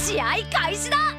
試合開始だ。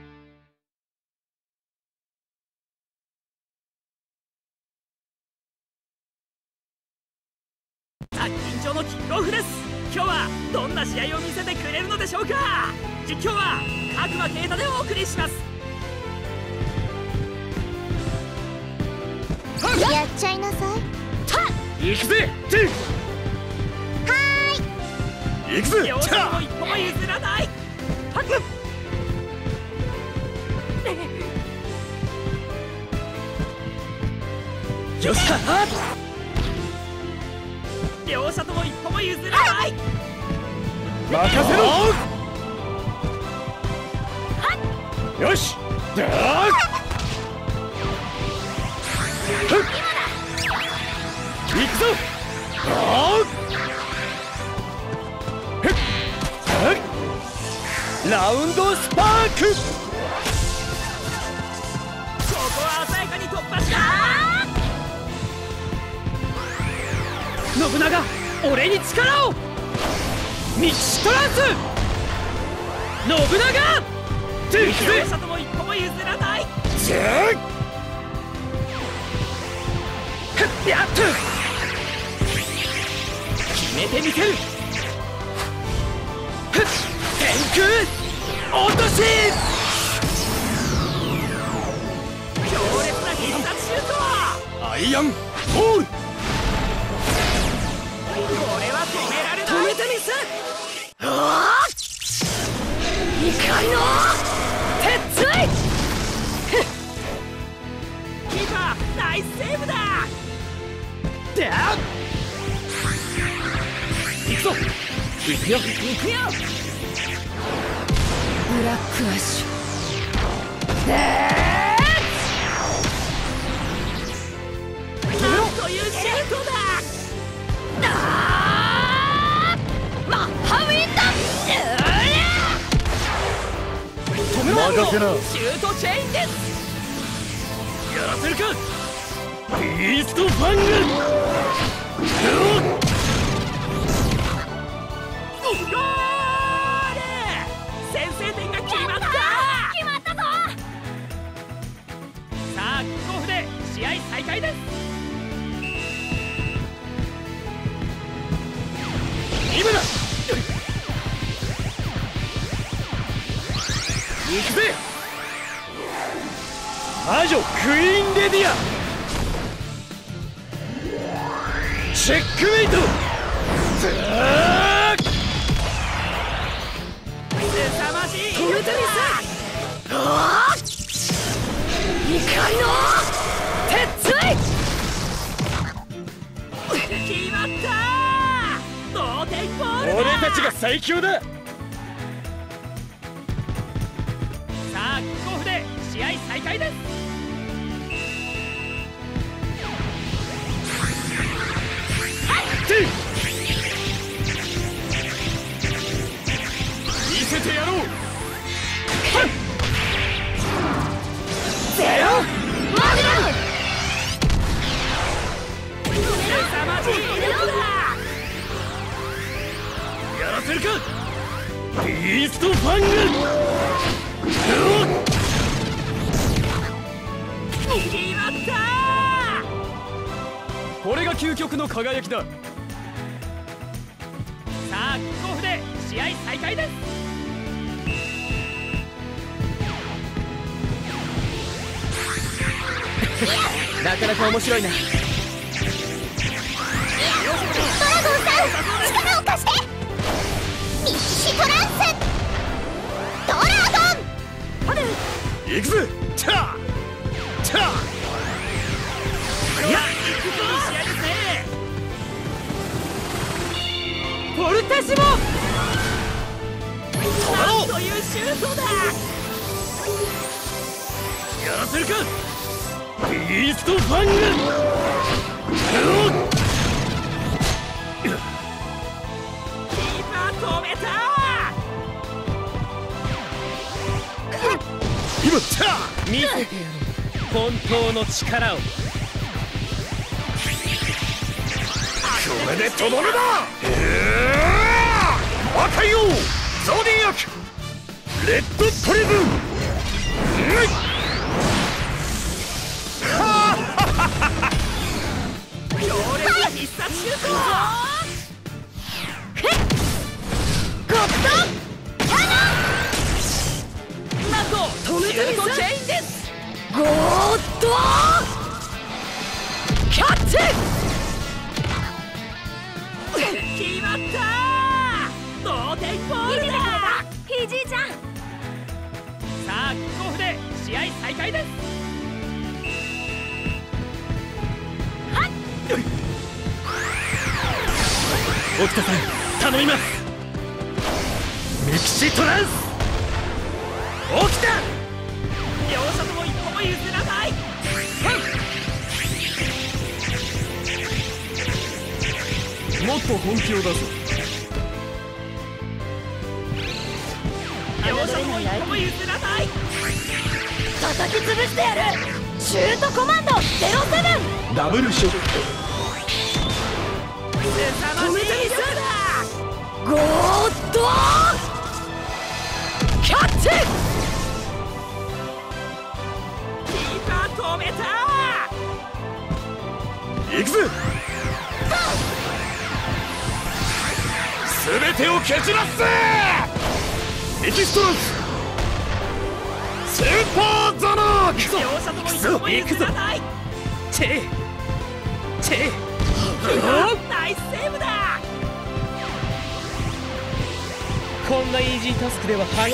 緊張のキックオフです。今日はどんな試合を見せてくれるのでしょうか。実況は角間啓太でお送りします。 やっちゃいなさい。 行くぜ。行くぜ。両者も一歩も譲らない。よっしゃ。両者とも一歩も譲らない。任せろ。よし。行くぞ。ラウンドスパーク。ここは鮮やかに突破した。信長、俺に力を。ミキシトランス。信長。両者とも一歩も譲らない。やっと決めてみせる。天空落とし。強烈な必殺シュート。アイアンホール。これは止められない。止めてみせ。怒りの鉄槌。キーパーナイスセーブだ。行くぞ。行くよ。行くよ。 ブラックアッシュ。 なんというシュートだ。 マッハウィンド。 止めろ。任せな。シュートチェインです。やらせるか。ビーストファング。ゴール。先制点が決まった。 決まったぞ。 さあキックオフで試合再開です。今だ。行くぜ。魔女クイーンレディア。チェックメイト。凄まじい。 止めてみせ。怒りの鉄槌。 決まった。同点ゴールだ。俺たちが最強だ。さあキックオフで試合再開です。見せてやろう。ゼロマジだ。凄まじい威力だ。やらせるか。ビーストファング。決まった。これが究極の輝きだ。さあキックオフで試合再開です。なかなか面白いな。 ドラゴンさん、力を貸して。ミキシトランス。ドラゴン。 行くぜ。チャーチャー。いや、いい試合ですね。ポルテシモ。なんというシュートだ。やらせるか。ビーストファング。キーパー止めた。今見せてやろう。本当の力を。これでとどめだ。赤い王ゾディアックレッドトリブン。強烈な必殺シュート。 ゴッドキャノなんと止めてみせチェインです。 ゴーッドキャッチ。 決まった。同点ゴールだ。 ひじいちゃん。 さあキックオフで試合再開です。沖田さん頼みます。メキシトランス沖田。両者とも一歩も譲らない。もっと本気を出そう。両者とも一歩も譲らない。 叩き潰してやる。シュートコマンド07。 ダブルショット。 止めてみせ。 ゴーッドキャッチ。 キーパー止めた。行くぜ。全てを蹴散らすぜ。エキストランススーパーザナーク。両者とも一歩も譲らない。チェナイスセーブだ。こんなイージータスクでは歯応え。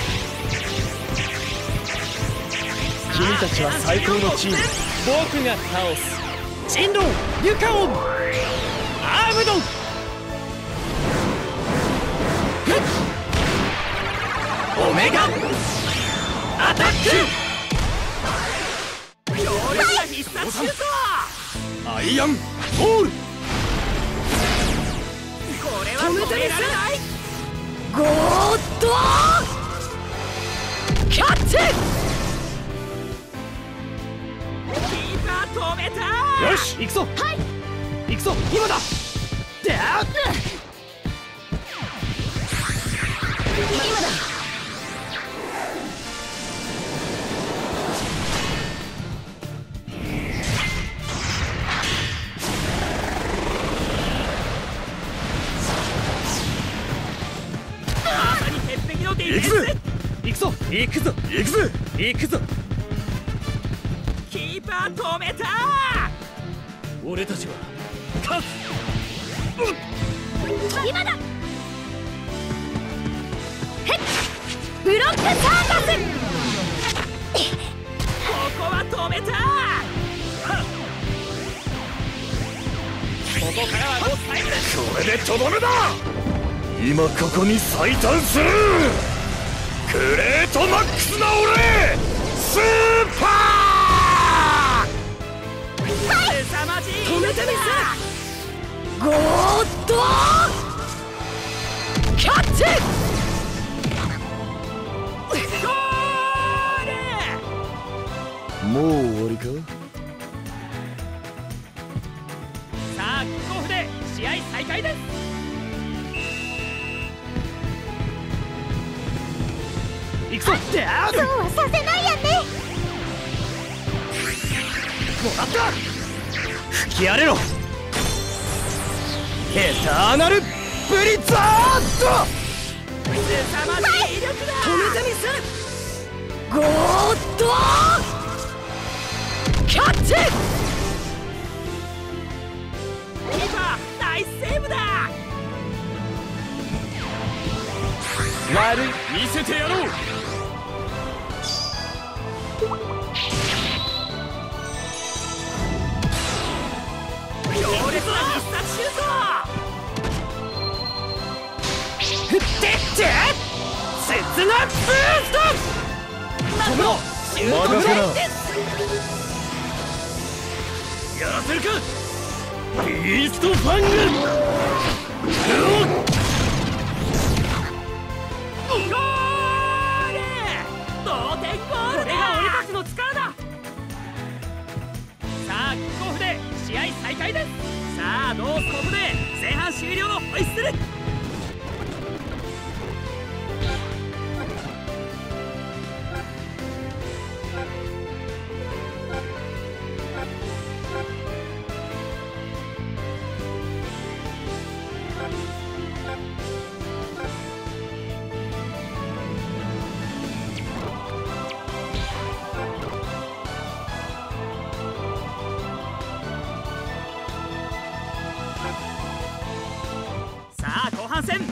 君たちは最高のチーム。僕が倒す。人狼リュカオンアームドン。オメガアタック。強烈な必殺シュート。アイアンボール。これは止められない。 ゴーッドキャッチ。 キーパー止めた。よし行くぞ。 はい行くぞ今だ。であっ今だ。 行くぜ。行くぞ。行くぞ。行くぜ。行くぞ。キーパー止めた。俺たちは勝つ。 今だ。ブロックサーカス。 ここは止めた。ここからは5タイムです。これでとどめだ。今ここに最短する。グレートマックスな俺スーパー。凄まじい。 止めてみせ。ゴーッドキャッチ。 ゴール。 もう終わりか。 さあキックオフで試合再開です。行くぞ。 そうはさせないやんね。 もらった。吹き荒れろ。エターナルブリザード。凄まじい威力だ。 止めてみせ。ゴーッドキャッチ。 キーパーナイスセーブだ。悪い見せてやろう。強烈な必殺シュート。振ってって刹那ブースト。止めろ。シュートブレイクです。やらせるかビーストファング。ゴール。同点ゴールだ。これが俺たちの力だ。さあキックオフで試合再開です。さあノースここで前半終了のホイッスル。 さあ後半戦。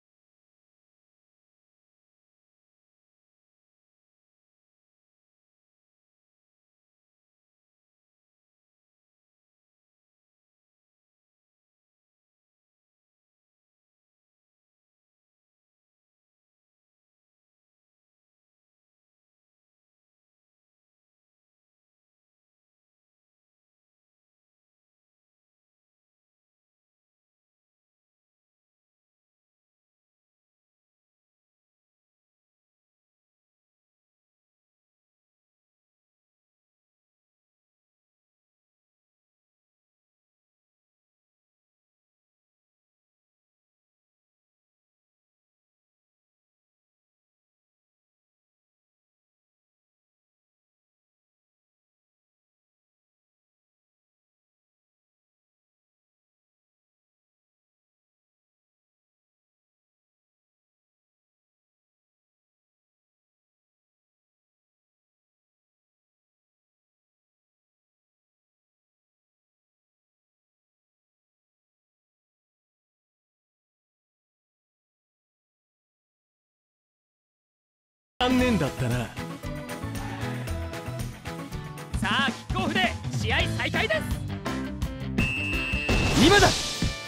残念だったな。 さあキックオフで試合再開です。 今だ。はっ。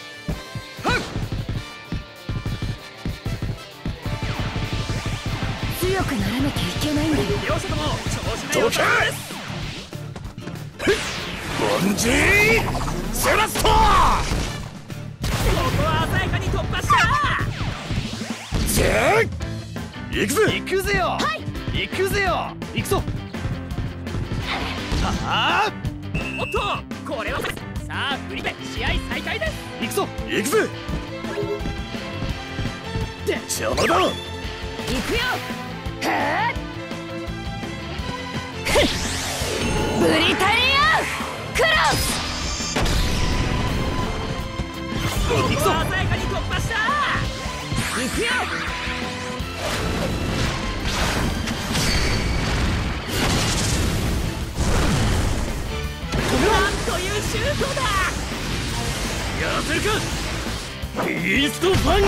強くならなきゃいけないんだよ。 両者とも調子が良さそうです。 ボンジーセラストー。 ここは鮮やかに突破した。 じゃあ行くぜ。 行くぜよ。 はい。 行くぜよ。 行くぞ。はあ。 おっと、これはさあ振りで試合再開です。 行くぞ。行くぜ。 で邪魔だ。 行くよ。はブリタリアクロス。 行くぞ。鮮やかに突破した。 行くよ。 なんというシュートだ。 やらせるか。ビーストファング。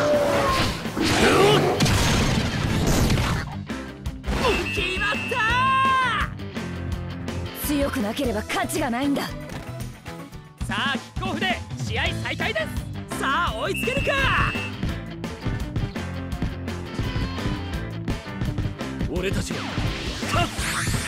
決まった。 強くなければ価値がないんだ。 さあキックオフで試合再開です。さあ追いつけるか。 俺たちが勝つ。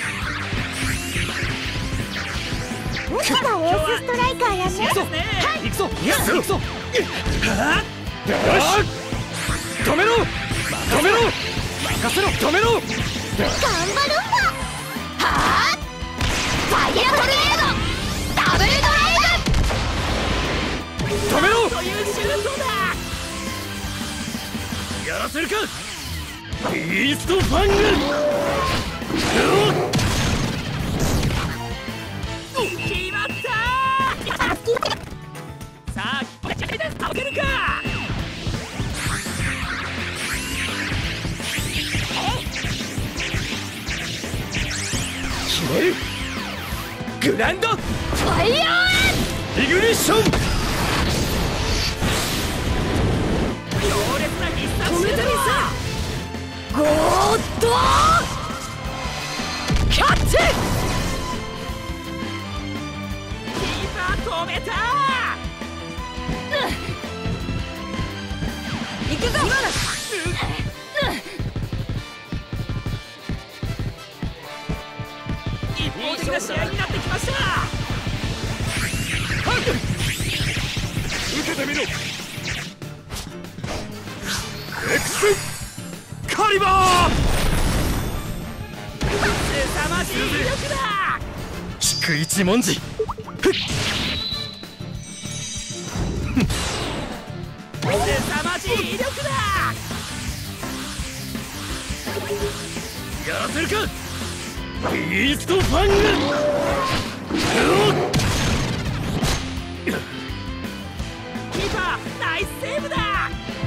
武器がエースストライカーやね。 行くぞ。行くぞ。行くぞ。はあ。よし。止めろ。止めろ。任せろ。止めろ。 頑張るんだ。はあ。ファイアトルネードダブルドライブ。 止めろ。 というシュートだ。 やらせるか。ビーストファング。 決まった。さあこれ試合で倒せるか。 決める。グランドファイヤーイグニッション。 強烈な必殺シュートだ。 ゴーッとキャッチ。 キーパー止めた。 行くぞ。 一方的な試合になってきました。 受けてみろ。エクスカリバー。 凄まじい威力だ。 低一文字。 凄まじい威力だ。 やらせるか。ビーストファング。 キーパーナイスセーブだ。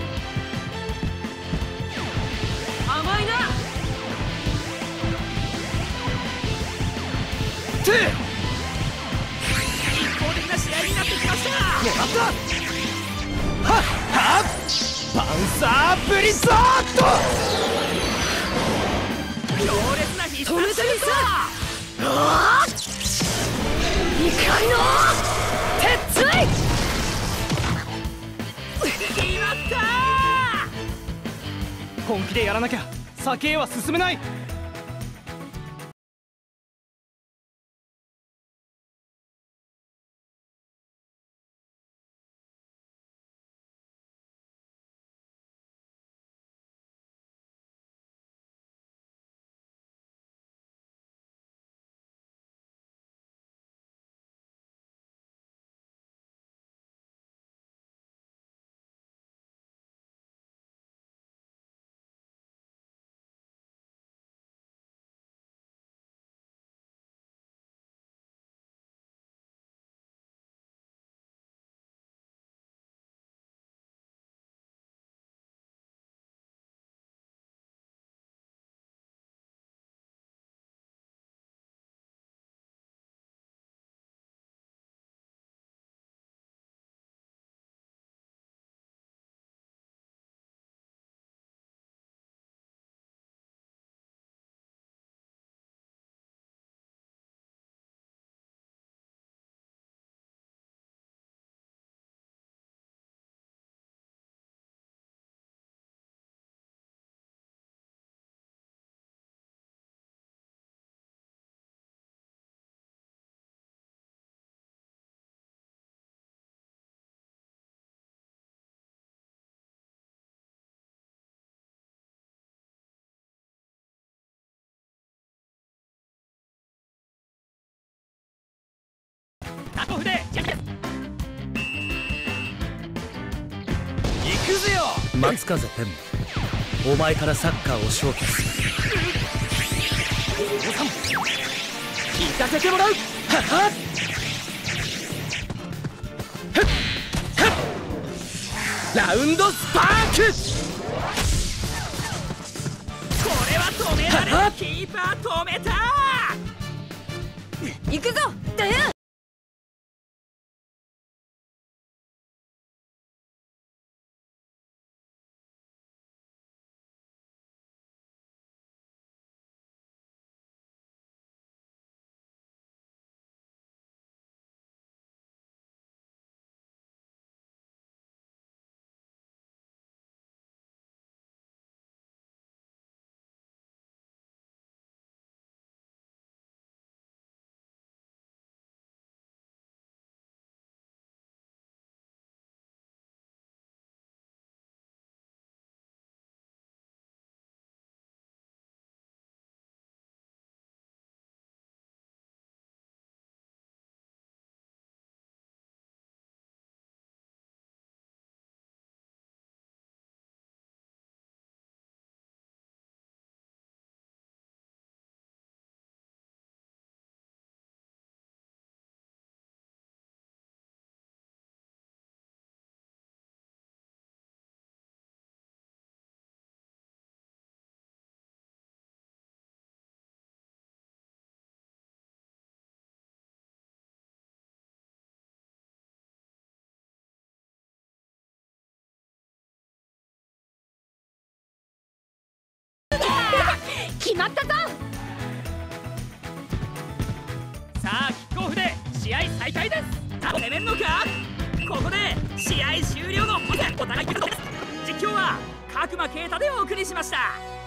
て。 一方的な試合になってきました。 もらった。はっはっ、パンサーブリザード。 強烈な必殺シュート。 怒りの鉄槌。 決まった。 本気でやらなきゃ先へは進めない。 タコ筆ジャンプ。 行くぜよ松風天馬、お前からサッカーを消去する。 聞かせてもらう。はっはっラウンドスパーク。 これは止められる。キーパー止めた。 行くぞダヤン。決まったぞ。 さあキックオフで試合再開です。攻めるのか。ここで試合終了のお互いです。実況は角間啓太でお送りしました。